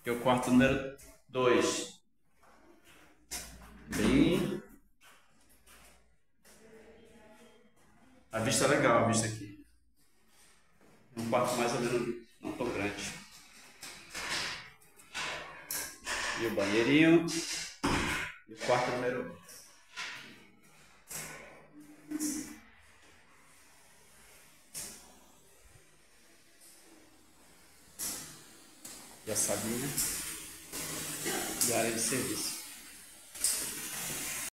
Que é o quarto número 2. Bem... A vista é legal, a vista aqui. É um quarto mais ou menos não tão grande. E o banheirinho. E o quarto número 1. E a salinha. E a área de serviço.